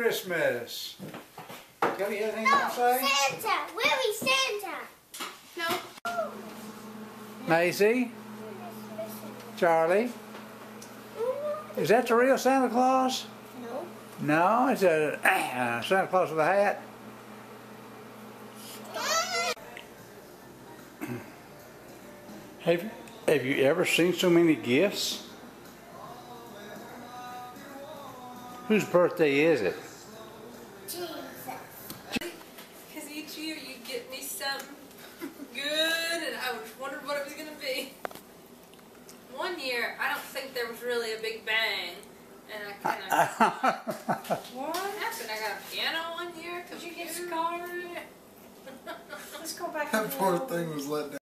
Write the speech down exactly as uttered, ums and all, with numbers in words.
Christmas. Got any other things to say? Santa! Willie Santa! No. Maisie? Charlie? Is that the real Santa Claus? No. No, it's a uh, Santa Claus with a hat. Have, have you ever seen so many gifts? Whose birthday is it? Jesus. Because each year you get me something good, and I was wondering what it was going to be. One year, I don't think there was really a big bang, and I kind of... What happened? I got a piano one year. Did you get a car? Let's go back. That poor thing was let down.